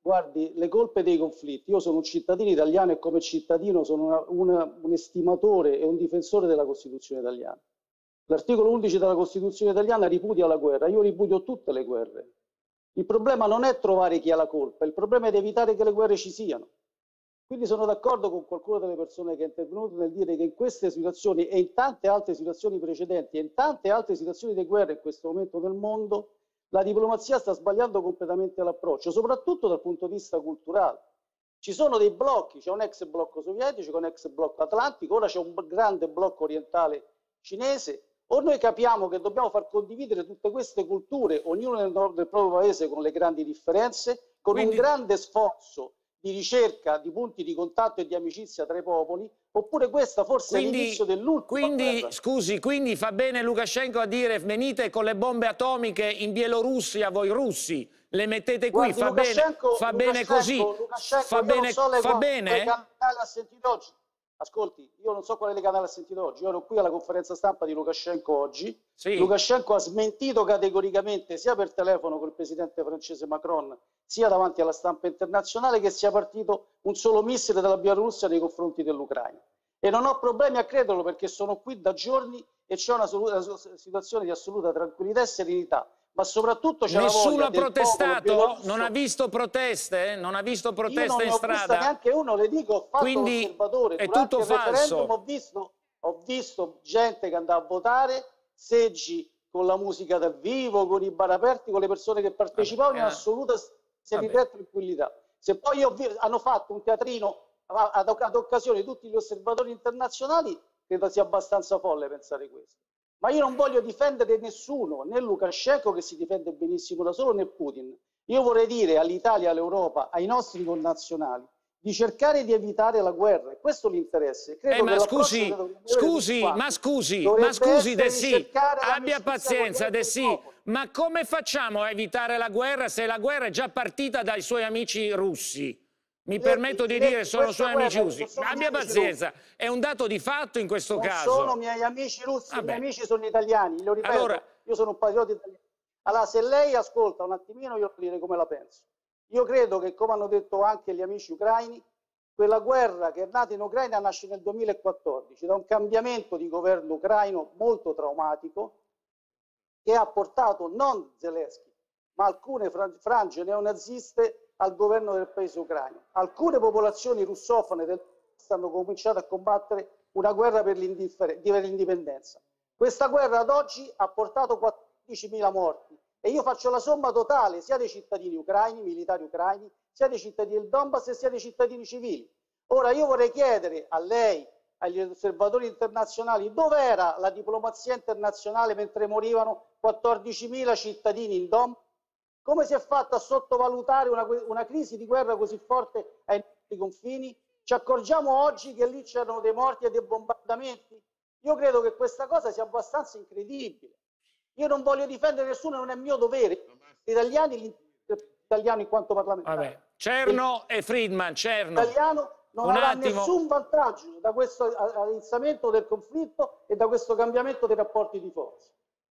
Guardi, le colpe dei conflitti. Io sono un cittadino italiano e come cittadino sono un estimatore e un difensore della Costituzione italiana. L'articolo 11 della Costituzione italiana ripudia la guerra, io ripudio tutte le guerre. Il problema non è trovare chi ha la colpa, il problema è di evitare che le guerre ci siano. Quindi sono d'accordo con qualcuno delle persone che è intervenuto nel dire che in queste situazioni e in tante altre situazioni precedenti e in tante altre situazioni di guerra in questo momento nel mondo, la diplomazia sta sbagliando completamente l'approccio, soprattutto dal punto di vista culturale. Ci sono dei blocchi, c'è un ex blocco sovietico, c'è un ex blocco atlantico, ora c'è un grande blocco orientale cinese. O noi capiamo che dobbiamo far condividere tutte queste culture, ognuno nel proprio paese con le grandi differenze, con un grande sforzo di ricerca di punti di contatto e di amicizia tra i popoli, oppure questa forse è l'inizio dell'ultima guerra. Scusi, quindi fa bene Lukashenko a dire venite con le bombe atomiche in Bielorussia, voi russi, le mettete qui, guardi, fa bene così, fa bene? Ha sentito oggi. Ascolti, io non so quale canale ha sentito oggi, io ero qui alla conferenza stampa di Lukashenko oggi, sì. Lukashenko ha smentito categoricamente sia per telefono col presidente francese Macron, sia davanti alla stampa internazionale che sia partito un solo missile dalla Bielorussia nei confronti dell'Ucraina. E non ho problemi a crederlo perché sono qui da giorni e c'è una situazione di assoluta tranquillità e serenità. Ma soprattutto c'è nessuno ha protestato? Non ha visto proteste? Non ha visto proteste in strada? Non ho visto neanche uno, le dico, ho fatto l'osservatore. È tutto falso. Ho visto gente che andava a votare, seggi con la musica dal vivo, con i bar aperti, con le persone che partecipavano in assoluta serenità e tranquillità. Se poi hanno fatto un teatrino ad occasione di tutti gli osservatori internazionali, credo sia abbastanza folle pensare questo. Ma io non voglio difendere nessuno, né Lukashenko che si difende benissimo da solo, né Putin. Io vorrei dire all'Italia, all'Europa, ai nostri connazionali di cercare di evitare la guerra. E questo l'interesse. Ma scusi, Dessì, abbia pazienza, Dessì. Ma come facciamo a evitare la guerra se la guerra è già partita dai suoi amici russi? Mi permetto di dire sono suoi amici russi. Abbia pazienza, è un dato di fatto in questo caso. Non sono miei amici russi, i miei amici sono italiani, lo ripeto, allora, io sono un patriota italiano. Allora, se lei ascolta un attimino, io le dire come la penso. Io credo che, come hanno detto anche gli amici ucraini, quella guerra che è nata in Ucraina nasce nel 2014 da un cambiamento di governo ucraino molto traumatico che ha portato non Zelensky, ma alcune frange neonaziste al governo del paese ucraino. Alcune popolazioni russofone hanno cominciato a combattere una guerra per l'indipendenza. Questa guerra ad oggi ha portato 14.000 morti e io faccio la somma totale sia dei cittadini ucraini, militari ucraini, sia dei cittadini del Donbass e sia dei cittadini civili. Ora io vorrei chiedere a lei, agli osservatori internazionali, dov'era la diplomazia internazionale mentre morivano 14.000 cittadini in Donbass? Come si è fatta a sottovalutare una crisi di guerra così forte ai nostri confini? Ci accorgiamo oggi che lì c'erano dei morti e dei bombardamenti? Io credo che questa cosa sia abbastanza incredibile. Io non voglio difendere nessuno, non è mio dovere. Gli italiani in quanto parlamentari. Vabbè. Cerno e Friedman, Cerno. L'italiano non avrà nessun vantaggio da questo aizzamento del conflitto e da questo cambiamento dei rapporti di forza.